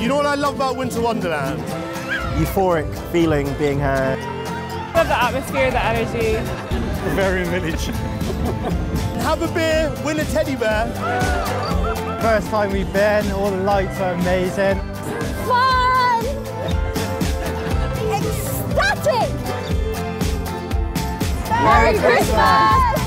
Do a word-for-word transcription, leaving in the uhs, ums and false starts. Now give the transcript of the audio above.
You know what I love about Winter Wonderland? Euphoric feeling being here. I love the atmosphere, the energy. Very village. Have a beer, win a teddy bear. First time we've been, all the lights are amazing. Fun! Ecstatic! Merry Christmas!